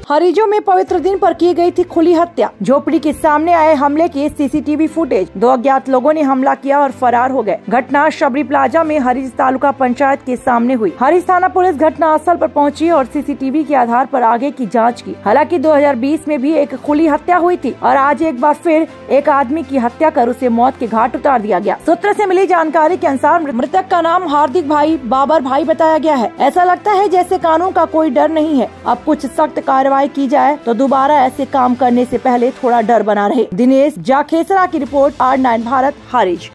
हरिजों में पवित्र दिन पर की गई थी खुली हत्या। झोपड़ी के सामने आए हमले की सीसीटीवी फुटेज। 2 अज्ञात लोगों ने हमला किया और फरार हो गए। घटना शबरी प्लाजा में हरिज तालुका पंचायत के सामने हुई। हरिज थाना पुलिस घटना स्थल पर पहुंची और सीसीटीवी के आधार पर आगे की जांच की। हालांकि 2020 में भी एक खुली हत्या हुई थी और आज एक बार फिर एक आदमी की हत्या कर उसे मौत के घाट उतार दिया गया। सूत्र से मिली जानकारी के अनुसार मृतक का नाम हार्दिक भाई बाबर भाई बताया गया है। ऐसा लगता है जैसे कानून का कोई डर नहीं है। अब कुछ सख्त कार्रवाई की जाए तो दोबारा ऐसे काम करने से पहले थोड़ा डर बना रहे। दिनेश जाखेसरा की रिपोर्ट, R9 भारत, हारिज।